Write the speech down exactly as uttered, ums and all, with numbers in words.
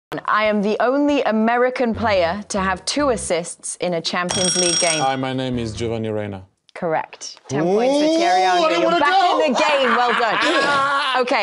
I am the only American player to have two assists in a Champions League game. Hi, my name is Giovanni Reyna. Correct. Ten Ooh, points for Thierry Henry. You're back go. in the game. Well done. Okay.